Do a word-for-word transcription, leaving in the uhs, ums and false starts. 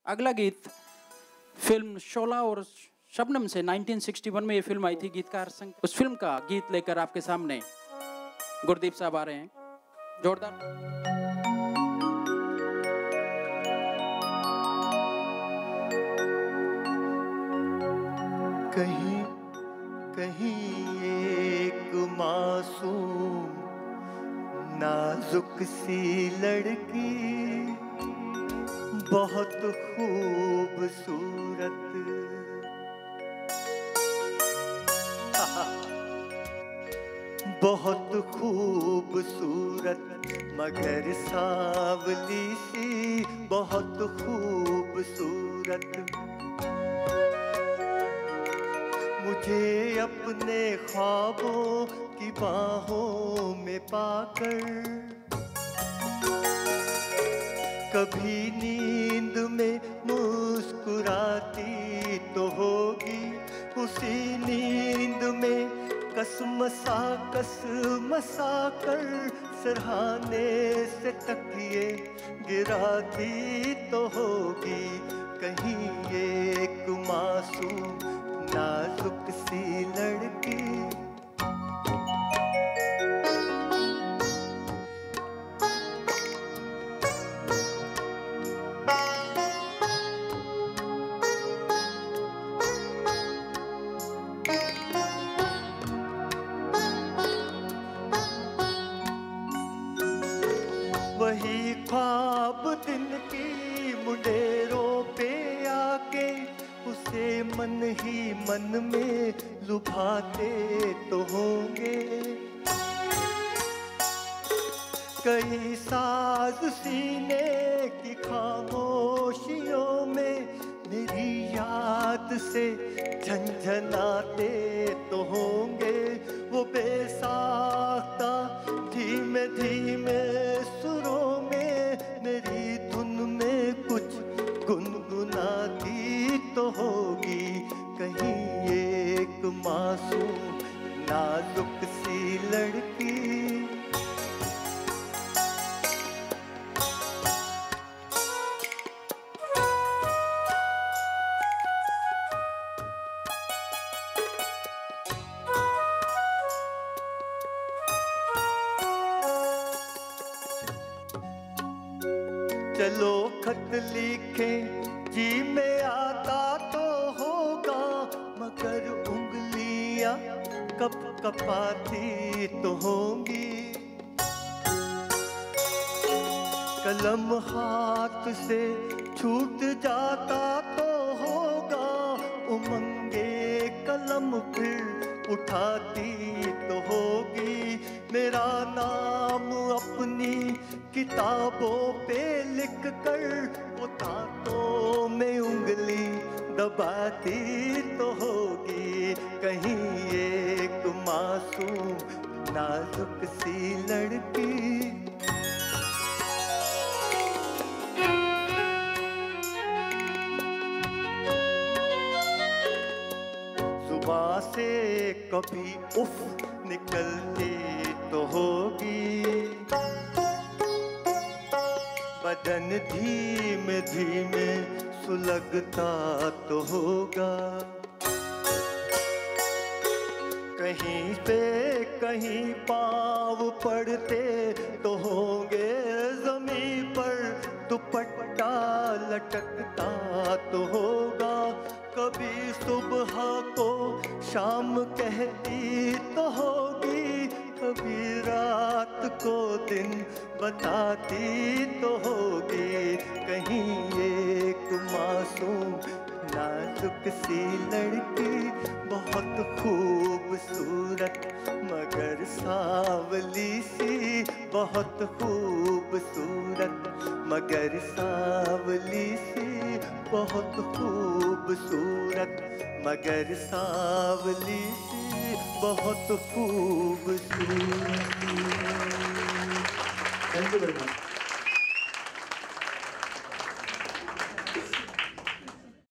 अगला गीत फिल्म शोला और शबनम से उन्नीस सौ इकसठ में ये फिल्म आई थी। गीतकार संग उस फिल्म का गीत लेकर आपके सामने गुरदीप साहब आ रहे हैं। जोरदार। कहीं कहीं एक मासूम नाजुक सी लड़की बहुत खूबसूरत, बहुत खूबसूरत मगर सांवली सी बहुत खूबसूरत। मुझे अपने ख्वाबों की बाहों में पाकर कभी नींद में मुस्कुराती तो होगी, उसी नींद में कसमसा कसमसा कर सिरहाने से तकिए गिराती तो होगी। कहीं एक मासूम नाजुक सी लड़की वही ख्वाब दिन की मुंडेरों पे आके उसे मन ही मन में लुभाते तो होंगे। कई साज सीने की खामोशियों में मेरी याद से झंझनाते तो होंगे। वो बेसाख्ता धीमे धीमे सुरों में मेरी धुन में कुछ गुनगुनाती तो होगी। कहीं एक मासूम नाजुक सी लड़की चलो खत लिखे जी में आता तो होगा, मगर उंगलियां कप कपाती तो होंगी। कलम हाथ से छूट जाता तो होगा, उमंगे कलम फिर उठाती तो होगी। मेरा नाम अपनी किताबों पे लिख कर वो दांतों में उंगली दबाती तो होगी। कहीं एक मासूम नाजुक सी लड़की जुबां से कभी उफ निकलती तो होगी। बदन धीमे धीमे सुलगता तो होगा। कहीं पे कहीं पाँव पड़ते तो होंगे, ज़मीन पर दुपट्टा लटकता तो होगा। कभी सुबह को शाम कहती तो होगी, कभी रात को दिन बताती तो होगी। कहीं एक मासूम नाजुक सी लड़की बहुत खूबसूरत मगर सांवली सी बहुत खूबसूरत मगर सांवली सी बहुत खूबसूरत मगर सांवली सी बहुत खूबसूरत। Thank you very much.